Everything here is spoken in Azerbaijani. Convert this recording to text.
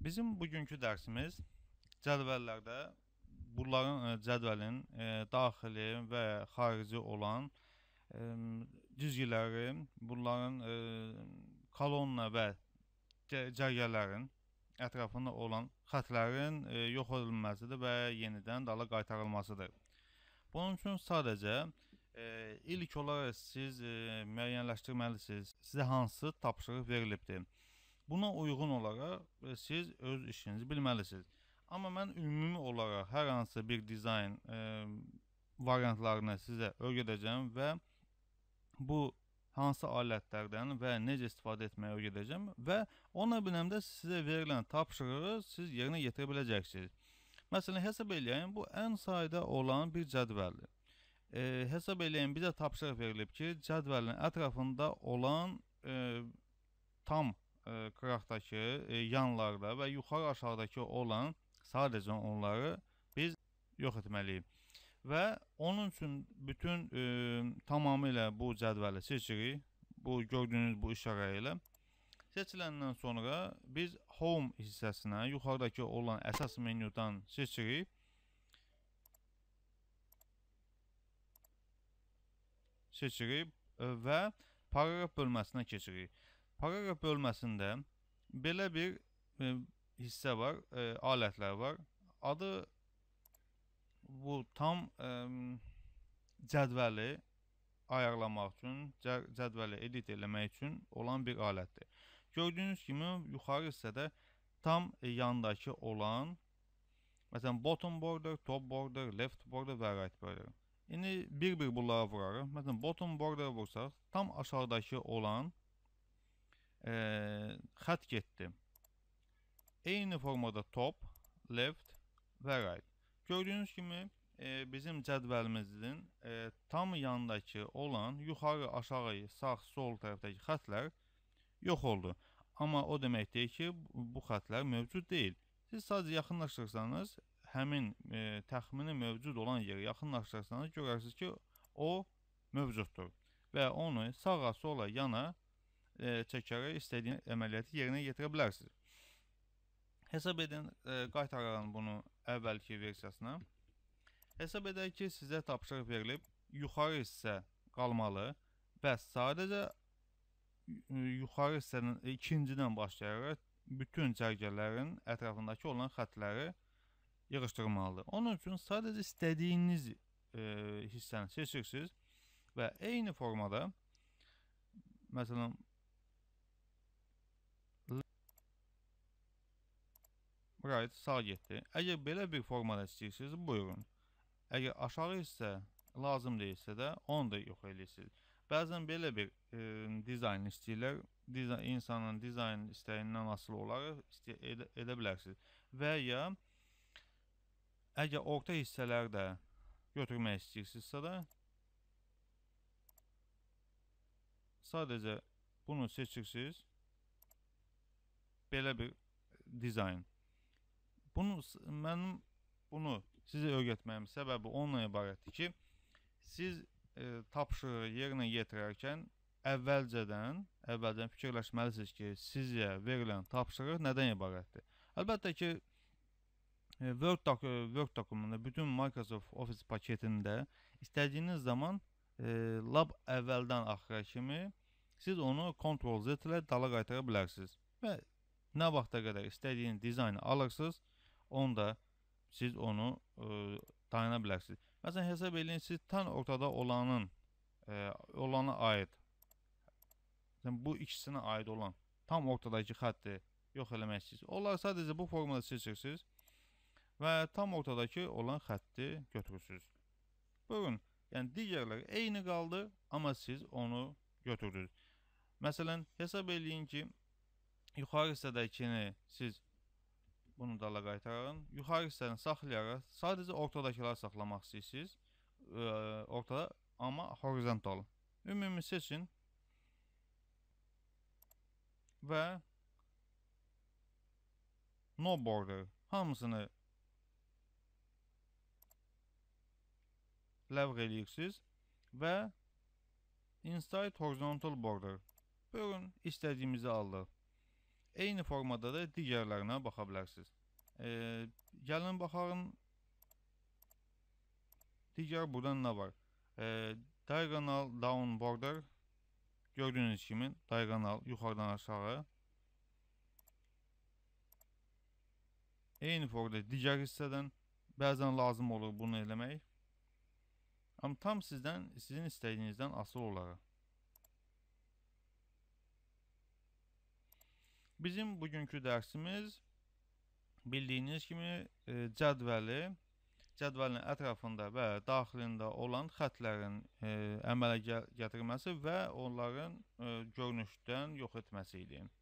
Bizim bugünkü dərsimiz cədvəllərdə bunların cədvəlin daxili və xarici olan cizgiləri, bunların kolonna və cərgələrin ətrafında olan xətlərin yox edilməsidir və yenidən dala qaytarılmasıdır. Bunun üçün sadəcə ilk olaraq siz müəyyənləşdirməlisiniz, sizə hansı tapşırıq verilibdir. Buna uyğun olaraq siz öz işinizi bilməlisiniz. Amma mən ümumi olaraq hər hansı bir dizayn variantlarını sizə öyrədəcəm və bu hansı alətlərdən və necə istifadə etməyi öyrədəcəm və ona biləm də sizə verilən tapşırığı siz yerinə yetirə biləcəksiniz. Məsələn, hesab eləyək, bu ən sadə olan bir cədvəldir. Hesab eləyək, bizə tapşırıq verilib ki, cədvəlin ətrafında olan tam qıraqdakı yanlarda və yuxarı aşağıdakı olan sadəcə onları biz yox etməliyik. Və onun üçün bütün tamamilə bu cədvəli seçirik. Bu gördüyünüz bu işarə ilə. Seçiləndən sonra biz Home hissəsinə yuxarıdakı olan əsas menyudan seçirik. Və paragraf bölməsinə keçirik. Paragraf bölməsində belə bir hissə var, alətlər var. Adı bu tam cədvəli ayarlamaq üçün, cədvəli edit eləmək üçün olan bir alətdir. Gördüyünüz kimi yuxarı hissədə tam yandakı olan, məsələn, bottom border, top border, left border və right border. İndi bir-bir bunlara vurarıq. Məsələn, bottom border vursaq, tam aşağıdakı olan xət getdi. Eyni formada top, left və right. Gördüyünüz kimi bizim cədvəlimizin tam yandakı olan yuxarı, aşağı, sağ, sol tərəfdəki xətlər yox oldu. Amma o demək deyil ki, bu xətlər mövcud deyil. Siz sadəcə yaxınlaşdırırsanız, həmin təxmini mövcud olan yerə yaxınlaşdırırsanız, görərsiniz ki, o mövcuddur. Və onu sağa, sola, yana çəkərək istədiyiniz əməliyyatı yerinə yetirə bilərsiniz. Hesab edin, qaytaralım bunu əvvəlki versiyasına. Hesab edək ki, sizə tapşırıq verilib, yuxarı hissə qalmalı və sadəcə yuxarı hissənin ikincidən başlayaraq bütün cərgələrin ətrafındakı olan xətləri yığışdırmalıdır. Onun üçün sadəcə istədiyiniz hissəni seçirsiniz və eyni formada, məsələn, right, sağ getdi. Əgər belə bir formada istəyirsiniz, buyurun. Əgər aşağı hissə lazım deyilsə də, onu da yox edirsiniz. Bəzən belə bir dizayn istəyirlər, insanın dizayn istəyindən asılı olaraq edə bilərsiniz. Və ya əgər orta hissələri də götürmək istəyirsinizsə də, sadəcə bunu seçirsiniz, belə bir dizayn. Mənim bunu sizə öyrətməyim səbəbi onunla ibarətdir ki, siz tapşırığı yerinə yetirərkən əvvəlcədən fikirləşməlisiniz ki, sizə verilən tapşırıq nədən ibarətdir. Əlbəttə ki, Word dokumunda, bütün Microsoft Office paketində istədiyiniz zaman lab əvvəldən axıra kimi siz onu Ctrl-Z ilə dala qaytara bilərsiniz. Və nə vaxta qədər istədiyiniz dizaynı alırsınız, onda siz onu dayana bilərsiniz. Məsələn, hesab edin, siz tam ortada olana aid, bu ikisinə aid olan tam ortadakı xətti yox eləmək istəyirsiniz. Onlar sadəcə bu formada seçirsiniz və tam ortadakı olan xətti götürürsünüz. Buyurun, yəni digərləri eyni qaldı, amma siz onu götürdünüz. Məsələn, hesab edin ki, yuxarı hissədəkini siz bunu dala qaytarın. Yuxarı hissəni saxlayaraq sadəcə ortadakıları saxlamaq istəyirsiniz. Ortada, amma horizontal. Ümumi seçin və no border hamısını ləğv edirsiniz və inside horizontal border. Buyurun, istədiyimizi aldıq. Eyni formada da digərlərinə baxa bilərsiniz. Gəlin baxalım. Digər buradan nə var? Diagonal down border. Gördüyünüz kimi diagonal yuxarıdan aşağı. Eyni formada digər hissədən bəzən lazım olur bunu eləmək. Amma tam sizin istədiyinizdən asılı olaraq. Bizim bugünkü dərsimiz bildiyiniz kimi cədvəlin ətrafında və daxilində olan xətlərin əmələ gətirilməsi və onların görünüşdən yox etməsi idi.